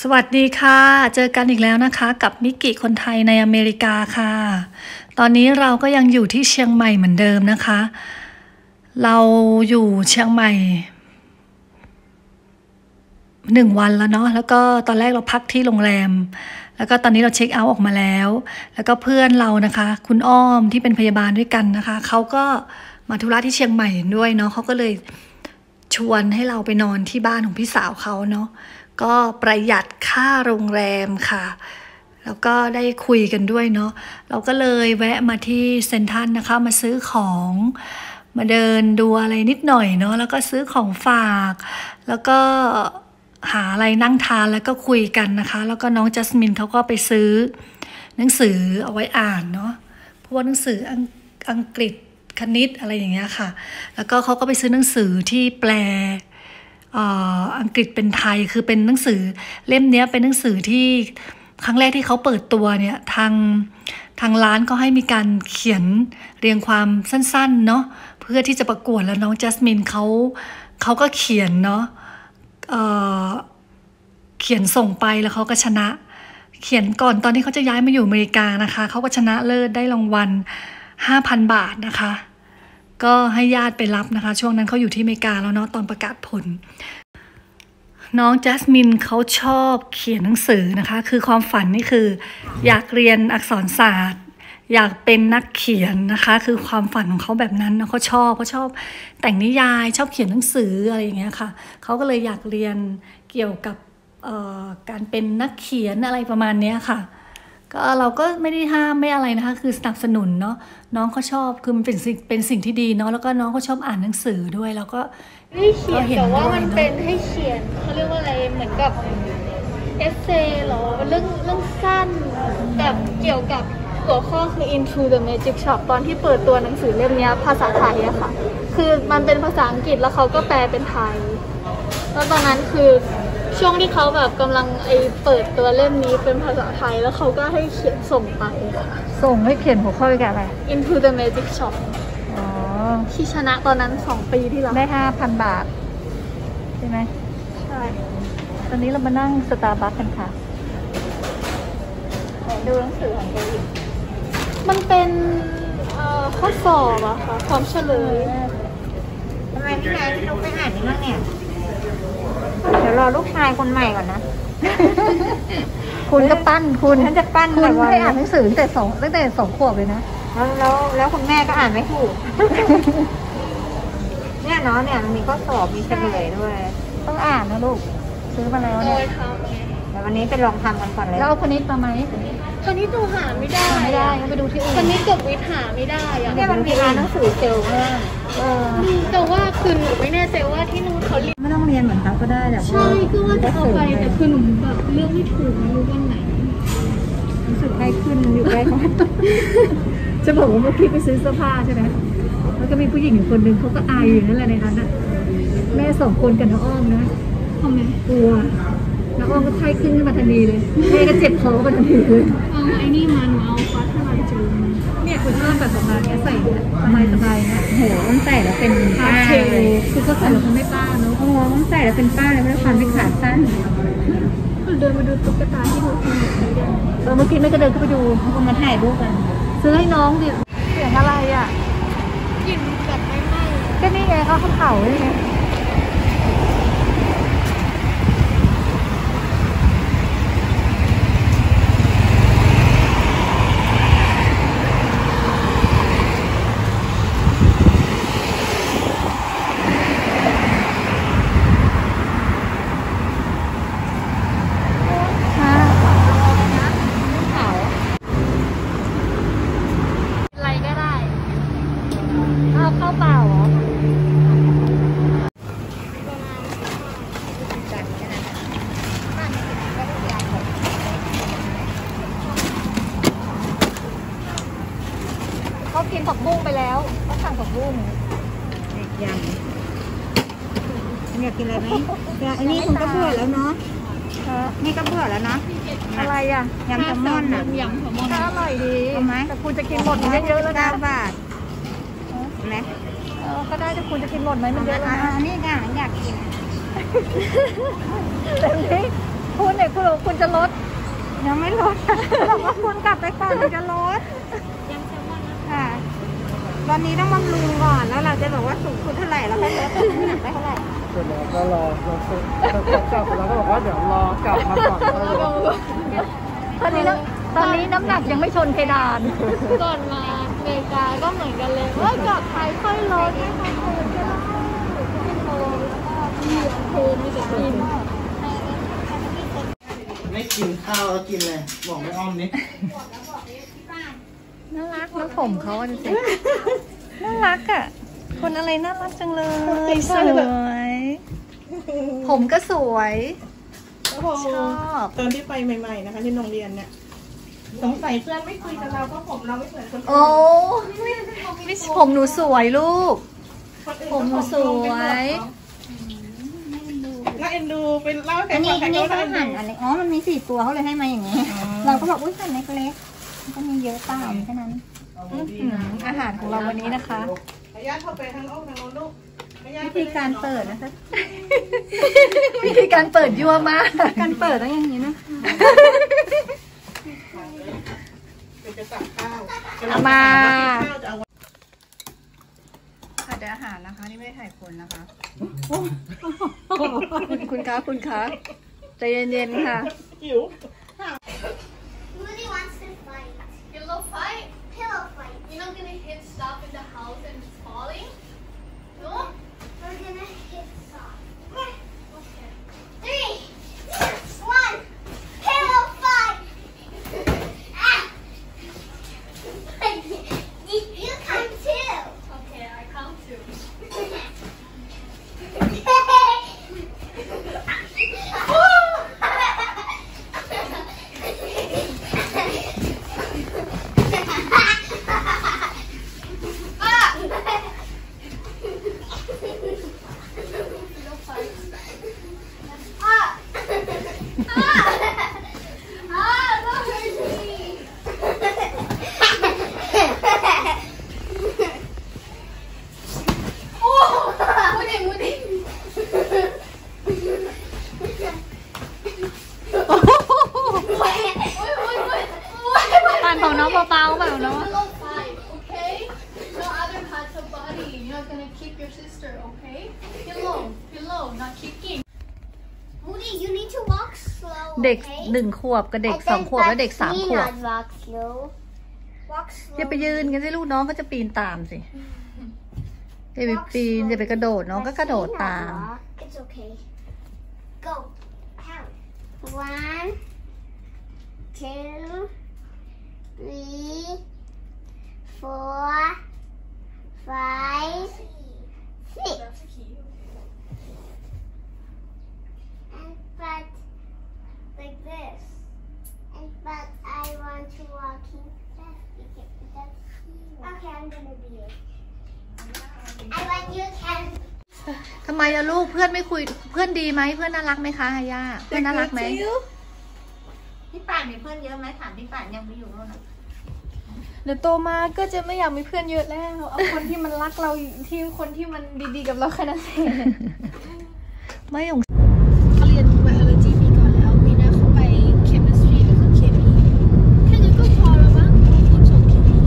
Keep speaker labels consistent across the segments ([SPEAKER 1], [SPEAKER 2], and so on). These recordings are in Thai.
[SPEAKER 1] สวัสดีค่ะเจอกันอีกแล้วนะคะกับมิกิคนไทยในอเมริกาค่ะตอนนี้เราก็ยังอยู่ที่เชียงใหม่เหมือนเดิมนะคะเราอยู่เชียงใหม่1 วันแล้วเนาะแล้วก็ตอนแรกเราพักที่โรงแรมแล้วก็ตอนนี้เราเช็คเอาท์ออกมาแล้วแล้วก็เพื่อนเรานะคะคุณอ้อมที่เป็นพยาบาลด้วยกันนะคะเขาก็มาธุระที่เชียงใหม่ด้วยเนาะเขาก็เลยชวนให้เราไปนอนที่บ้านของพี่สาวเขาเนาะก็ประหยัดค่าโรงแรมค่ะแล้วก็ได้คุยกันด้วยเนาะเราก็เลยแวะมาที่เซ็นทรัลนะคะมาซื้อของมาเดินดูอะไรนิดหน่อยเนาะแล้วก็ซื้อของฝากแล้วก็หาอะไรนั่งทานแล้วก็คุยกันนะคะแล้วก็น้องจัสมินเขาก็ไปซื้อหนังสือเอาไว้อ่านเนาะพวกหนังสืออังกฤษคณิตอะไรอย่างเงี้ยค่ะแล้วก็เขาก็ไปซื้อหนังสือที่แปลอังกฤษเป็นไทยคือเป็นหนังสือเล่มนี้เป็นหนังสือที่ครั้งแรกที่เขาเปิดตัวเนี่ยทางร้านก็ให้มีการเขียนเรียงความสั้นๆเนาะเพื่อที่จะประกวดแล้วน้องจัสมินเขาก็เขียนเนาะเขียนส่งไปแล้วเขาก็ชนะเขียนก่อนตอนที่เขาจะย้ายมาอยู่อเมริกานะคะเขาก็ชนะเลิศได้รางวัล 5,000 บาทนะคะก็ให้ญาติไปรับนะคะช่วงนั้นเขาอยู่ที่อเมริกาแล้วเนาะตอนประกาศผลน้องจัสมินเขาชอบเขียนหนังสือนะคะคือความฝันนี่คืออยากเรียนอักษรศาสตร์อยากเป็นนักเขียนนะคะคือความฝันของเขาแบบนั้นเขาชอบแต่งนิยายชอบเขียนหนังสืออะไรอย่างเงี้ยค่ะเขาก็เลยอยากเรียนเกี่ยวกับการเป็นนักเขียนอะไรประมาณนี้ค่ะก็เราก็ไม่ได้ห้ามไม่อะไรนะคะคือสนับสนุนเนาะน้องเขาชอบคือมันเป็นสิ่งที่ดีเนาะแล้วก็น้องเขาชอบอ่านหนังสือด้วยแล้วก็
[SPEAKER 2] ไม่เขียนแต่ว่ามันเป็นให้เขียนเขาเรียกว่าอะไรเหมือนกับเอเซหรอเรื่องสั้นแบบเกี่ยวกับหัวข้อคือ Into the Magic Shop ตอนที่เปิดตัวหนังสือเล่มนี้ภาษาไทยอะค่ะคือมันเป็นภาษาอังกฤษแล้วเขาก็แปลเป็นไทยแล้วตอนนั้นคือช่วงที่เขาแบบกำลังเปิดตัวเล่มนี้เป็นภาษาไทยแล้วเขาก็ให้เขียนส่งไปค่ะ
[SPEAKER 1] ส่งให้เขียนหัวข้อกับอะไร
[SPEAKER 2] Into the Magic Shop ที่ชนะตอนนั้น2 ปีที่แล้ว
[SPEAKER 1] ได้ 5,000 บาทใช่ไหม
[SPEAKER 2] ใช่
[SPEAKER 1] ตอนนี้เรามานั่งสตาร์บัคกันค่ะ
[SPEAKER 2] ดูหนังสือของตัวเองมันเป็นข้อสอบอะค่ะความเฉลย
[SPEAKER 3] ทำไมพี่นายพี่นุ๊กไม่อ่านนี่บ้างเนี่ยเดี๋ยวรอลูกชายคนใหม่ก่อนนะ
[SPEAKER 1] คุณก็ปั้นคุณ
[SPEAKER 3] ฉันจะปั้น
[SPEAKER 1] คุณให้อ่านหนังสือตั้งแต่2 ขวบเลยนะ
[SPEAKER 3] แล้วคุณแม่ก็อ่านไม่ถูกเนี่ยเนาะเนี่ยมันมีข้อสอบมีเฉลยด้วย
[SPEAKER 1] ต้องอ่านนะลูกซื้อมาแล้วเนี่ย
[SPEAKER 3] แต่วันนี้ไปลองทำกันก่อนเลย
[SPEAKER 1] แล้วเอาคณิตมาไหม
[SPEAKER 2] คณิตดูหาไม่ได้
[SPEAKER 1] ก็ไปดูที่อื่น
[SPEAKER 2] คณิตกับวิทย์หาไม่ได้อะ
[SPEAKER 3] เนี่ยมันมีร้านหนังสือเซลล์
[SPEAKER 2] แต่ว่าคือหนูไม่แน่ใจว่าที่นู้นเขาเรียน
[SPEAKER 1] ไม่ต้องเรียนเหมือนเขาก็ได้แต่
[SPEAKER 2] ใช่ก็ว่าจะเอาไปแต่คือหนูแบบเลือกไม่ถูกไม่รู้วันไหน
[SPEAKER 1] รู้สึกใกล้ขึ้นอยู่ใกล้กันจะบอกว่าเมื่อกี้ไปซื้อเสื้อผ้าใช่ไหมแล้วก็มีผู้หญิงอยู่คนหนึ่งเขาก็อายอยู่นั่นแหละในนั้นนะแม่2 คนกับน้องอ้อมนะ
[SPEAKER 2] ทำไม
[SPEAKER 1] กลัวน้องอ้อมก็ไข้ขึ้นมาทันทีเลยแม่ก็เจ็บท้องมาทันทีเลย
[SPEAKER 2] เอาไอ้นี่มันเอาฟ้าทลายโจร
[SPEAKER 1] เนี่ยคุณชอบแบบประมาณนี้ใส่สบายนะ
[SPEAKER 3] โหมันใส่แล้วเป็นป้า
[SPEAKER 1] เลยคือก็ใส่แล้วมันไม่ป้าเนาะ
[SPEAKER 3] มันใส่แล้วเป็นป้าเลยไม่ได้ความเป็นขาสั้น
[SPEAKER 2] เดินมาดูตุ๊กตาที่ดูสนุกดีกัน
[SPEAKER 1] เมื่อกี้แม่ก็เดินเข้าไปดู
[SPEAKER 3] เขามาถ่ายรูปกัน
[SPEAKER 1] ซื้อให้น้องดิเสียงอะไรอ่ะ
[SPEAKER 2] กลิ่นแบบไม่ไหม้
[SPEAKER 1] ก็นี่ไงเขาเผาเลยไงเข้าเปล่าเหรอเขากินผักบุ้งไปแล้วเขาสั่งผักบุ้ง
[SPEAKER 3] ยำอยากกินอะไรไหมอันนี้คุณก็เบื่อแล้วเนาะนี่ก็เบื่อแล้วเนาะ
[SPEAKER 1] อะไรอ่ะ
[SPEAKER 3] ยำแซลมอนอ่ะ
[SPEAKER 2] ยำแซลมอน
[SPEAKER 1] อร่อยดีแต่คุณจะกินหมดเยอะๆแล้วนะ
[SPEAKER 3] 9 บาทไหม
[SPEAKER 1] ก็ได้แต่คุณจะกินหมดไหมมันเยอะแล้วนะ
[SPEAKER 3] นี่ค่ะอยากกิน
[SPEAKER 1] แต่นี้พูดเนี่ยคุณคุณจะลด
[SPEAKER 3] ยังไม่ลดบอกว่าคุณกลับไปก่อนมันจะลดค่ะตอนนี้ต้องบำรุงก่อนแล้วเราจะบอกว่าสูงสุดเท่าไหร่แล้วค่อยลดน้ำหนักไปเท่าไหร่
[SPEAKER 4] เสร็จแล้วก็รอเรากลับแล้วก็บอกว่าเดี๋ยวรอกลับมาก่อนแล้ว
[SPEAKER 1] ตอนนี้น้ำหนักยังไม่ชนเพดาน
[SPEAKER 2] ก่อนมาอเมริกาก็เหมือนกันเลยว่ากลับไทยค่อยลดนะคะโทนก็ได้โทนแล้วก็โทนมีแต่กิน
[SPEAKER 4] ไม่กินข้าวแล้วกินเลยบอกไม่อ้อมนิด
[SPEAKER 1] น่ารักแล้วผมเขาดูสิน่ารักอ่ะคนอะไรน่ารักจังเลยสวยผมก็สวยชอบ
[SPEAKER 5] ตอนที่ไปใหม่ๆนะคะที่โรงเรียนเนี่ยสงสัยเพื่อนไม่คุยกับเราเพราะผมเราไม่เหมือนคนอื่น
[SPEAKER 1] โอ้ไม่ผมหนูสวยลูก ผมหนูสวย
[SPEAKER 5] น่าเอ็นดูเป็นเล่าให้ใคร
[SPEAKER 3] อัน
[SPEAKER 5] ฟั
[SPEAKER 3] นี้
[SPEAKER 5] งใคร
[SPEAKER 3] อันนี้
[SPEAKER 5] ก็
[SPEAKER 3] เขา
[SPEAKER 5] น่าเอ็น
[SPEAKER 3] หั่น
[SPEAKER 5] ดู
[SPEAKER 3] อะไรอ๋อมันมี4ตัวเขาเลยให้มาอย่างนี้เราก็บอกอุ้ยหั่นเล็กๆมันก็มีเยอะเปล่าแค่นั้น
[SPEAKER 1] อาหารของเราวันนี้นะคะ
[SPEAKER 5] ขยันเข้าไปทางโน้นลูก
[SPEAKER 3] วิธีการเปิดนะคะ
[SPEAKER 1] วิธีการเปิดยั่วมาก
[SPEAKER 3] การเปิดต้องอย่างนี้นะ
[SPEAKER 5] เป็นจะตักข้าว
[SPEAKER 1] เอามา
[SPEAKER 5] ข้าวจะเอา
[SPEAKER 3] ค่ะเดี๋ยวอาหารนะคะนี่ไม่ได้ถ่ายคนนะคะ
[SPEAKER 1] คุณคะใจเย็นๆค่ะ
[SPEAKER 5] หิว
[SPEAKER 6] Moody wants to fight.
[SPEAKER 2] Pillow fight?
[SPEAKER 6] Pillow fight.
[SPEAKER 2] You're not gonna hit stuff in the house and it's falling? No?
[SPEAKER 6] We're gonna hit soft.
[SPEAKER 2] Okay.
[SPEAKER 6] 3, 2, 1. Pillow fight. Ah. You come too.
[SPEAKER 2] Okay, I count two.
[SPEAKER 6] Don't hurt me.
[SPEAKER 2] Moody.
[SPEAKER 1] ปานของน้องเบาๆเปล่าเนาะ
[SPEAKER 2] Pillow fight, okay? No other parts of body. You're not gonna kick your sister, okay? Pillow, not kicking.
[SPEAKER 6] Moody, you need to walk slow.
[SPEAKER 1] เด็ก
[SPEAKER 6] okay?
[SPEAKER 1] 1 ขวบกับเด็ก 2 ขวบและเด็ก 3 ขวบ
[SPEAKER 6] Not walk slow. Walk
[SPEAKER 1] อย่า
[SPEAKER 6] slow.
[SPEAKER 1] ไปยืนกันสิลูกน้องก็จะปีนตามสิอย่าไปปีนอย่าไปกระโดดน้องก็กระโดดตาม
[SPEAKER 6] It's okay. Go. Count. 1, 2, 3, 4, 5, 6. And but like this. And but I want to walk in fast because that's okay. I'm gonna be it. I want you can.
[SPEAKER 1] ทำไมอะลูกเพื่อนไม่คุยเพื่อนดีไหมเพื่อนน่ารักไหมคะฮายาเพื่อนน่ารักไหม
[SPEAKER 3] พี่ป่านมีเพื่อนเยอะไหมถามพี่ป่านยังไม่อยู่โน่นนะ
[SPEAKER 2] เดี๋ยวโตมาก็จะไม่อยากมีเพื่อนเยอะแล้ว เอาคนที่มันรักเราที่คนที่มันดีๆกับเราแค่นั้นเอง
[SPEAKER 1] ไม่ของ
[SPEAKER 2] เขาเรียน biology ปีก่อนแล้วปีหน้าเขาไป chemistry ก็คือเคมีแค่นี้ก็พอแล้วมั้งคนจบเคมี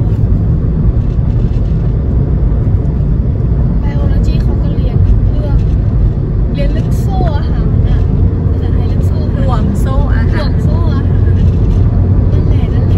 [SPEAKER 2] biology เขาก็เรียนเรื่องโซ่อาหารน่ะภาษาไทยเรื่องโซ่อาหาร
[SPEAKER 1] ห่วงโซ่อา
[SPEAKER 2] ห่
[SPEAKER 1] หาว ร
[SPEAKER 2] งโซ่อาหารนั่นแหละ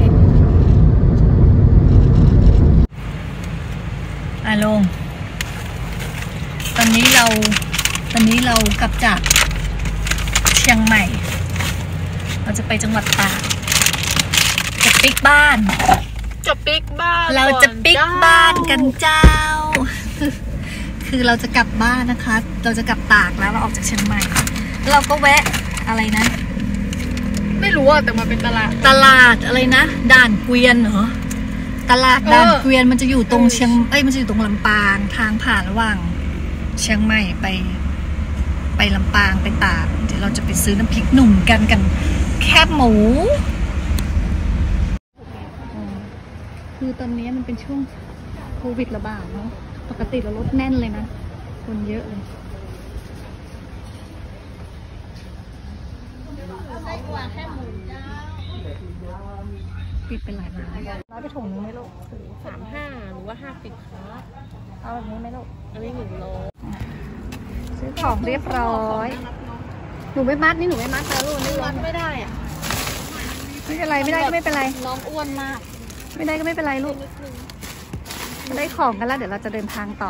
[SPEAKER 1] ลงตอนนี้เรากลับจากเชียงใหม่ เราจะไปจังหวัดตากจะปิกบ้าน
[SPEAKER 2] จะปิกบ้าน
[SPEAKER 1] เราจะปิกบ้านกันเจ้า คือเราจะกลับบ้านนะคะ เราจะกลับตากแล้วเราออกจากเชียงใหม่ เราก็แวะอะไรนะ
[SPEAKER 2] ไม่รู้อะแต่มาเป็นตลาด
[SPEAKER 1] ตลาดอะไรนะด่านเกวียนเหรอตลาดด่านเกวียนมันจะอยู่ตรงมันจะอยู่ตรงลำปางทางผ่านระหว่างเชียงใหม่ไปลำปางไปตากเดี๋ยวเราจะไปซื้อน้ำพริกหนุ่มกันแคบหมูคือตอนนี้มันเป็นช่วงโควิดระบาดเนาะปกติเรารถแน่นเลยนะคนเยอะเลย
[SPEAKER 2] แค่หมูย่าง
[SPEAKER 1] ปิดเป็นหลายร้านร้อยไปถุงนึงไหมลูก
[SPEAKER 2] 35หรือว่า50ครับ
[SPEAKER 1] เอาแบบนี้ไหมลูก
[SPEAKER 2] อันนี้1 โล
[SPEAKER 1] ซื้อของเรียบร้อยหนูไม่มัดนี่หนูไม่มัดนะลูก
[SPEAKER 2] ไม่วัดไม่ได้อ่ะ
[SPEAKER 1] ไม่เป็นไรไม่ได้ก็ไม่เป็นไร
[SPEAKER 2] น้องอ้วนมาก
[SPEAKER 1] ไม่ได้ก็ไม่เป็นไรลูกได้ของกันแล้วเดี๋ยวเราจะเดินทางต่อ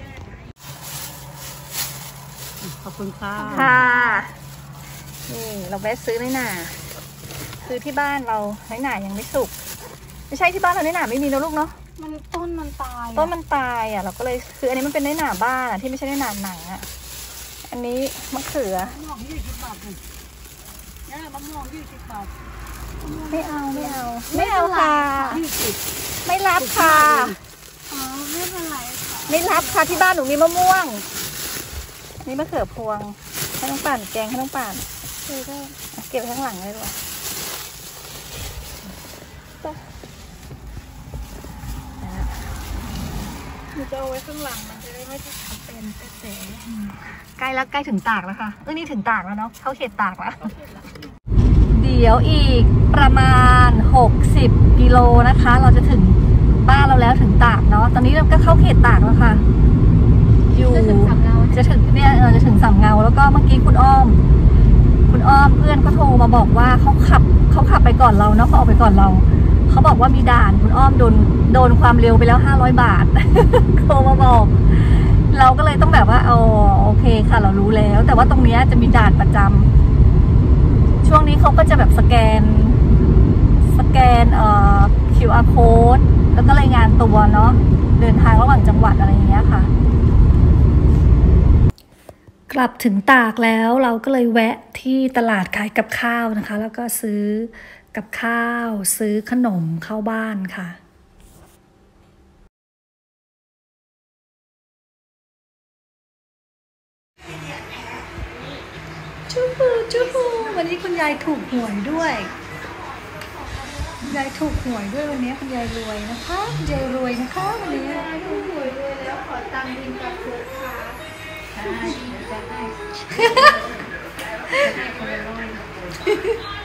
[SPEAKER 5] ขอบคุณค่ะ
[SPEAKER 1] ค่ะนี่เราแวะซื้อน้อยหน่าคือที่บ้านเราน้อยหน่ายังไม่สุกไม่ใช่ที่บ้านเราน้อยหน่าไม่มีนะลูกเนาะ
[SPEAKER 2] ต้นมันตาย
[SPEAKER 1] ต้นมันตายอ่ะเราก็เลยคืออันนี้มันเป็นน้อยหน่าบ้านอ่ะที่ไม่ใช่น้อยหน่าหนังอ่ะอันนี้มะเขือ
[SPEAKER 5] มะม่วง20 บาทเลยเนี่ยมะม่วง20 บาท
[SPEAKER 1] ไม่เอาไม่เอาไม่เอาค่ะไม่รับค่ะ
[SPEAKER 2] อ๋อไม่เป็นไรค่ะ
[SPEAKER 1] ไม่รับค่ะที่บ้านหนูมีมะม่วงนี่มะเขือพวงให้น้องป่านแกงให้น้องป่านเก็บไว้ข้างหลังเลยด้วย
[SPEAKER 2] หนูจะเอาไว้ข้างหลังมันจะได้ไม่ทำเป็นเต๋
[SPEAKER 1] ใกล้แล้วใกล้ถึงตากแล้วค่ะนี่ถึงตากแล้วเนาะเข้าเขตตากแล้วเดี๋ยวอีกประมาณ60 กิโลนะคะ เราจะถึงบ้านเราแล้วถึงตากเนาะตอนนี้เราก็เข้าเขตตากแล้วค่ะอยู่จะถึงเนี่ยจะถึงสามเงาแล้วก็เมื่อกี้คุณอ้อมเพื่อนก็โทรมาบอกว่าเขาขับไปก่อนเราเนาะเขาออกไปก่อนเราเขาบอกว่ามีด่านคุณอ้อมโดนความเร็วไปแล้ว500 บาท โทรมาบอกเราก็เลยต้องแบบว่าโอเคค่ะเรารู้แล้วแต่ว่าตรงนี้จะมีด่านประจำช่วงนี้เขาก็จะแบบสแกนQR code แล้วก็รายงานตัวเนาะเดินทางระหว่างจังหวัดอะไรอย่างเงี้ยค่ะกลับถึงตากแล้วเราก็เลยแวะที่ตลาดขายกับข้าวนะคะแล้วก็ซื้อกับข้าวซื้อขนมเข้าบ้านค่ะจูบูวันนี้คุณยายถูกหวยด้วยคุณยายถูกหวยด้วยวันนี้คุณยายรวยนะคะคุณยายรวยนะคะวันนี้ถูกหวยรวยแล้วขอตังค์บินกับคุณค่ะจะให้คนละร้อย